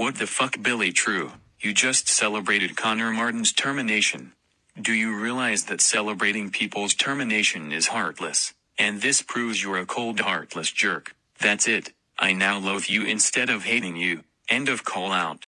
What the fuck, Billy? True, you just celebrated Connor Martin's termination. Do you realize that celebrating people's termination is heartless? And this proves you're a cold, heartless jerk. That's it. I now loathe you instead of hating you. End of call out.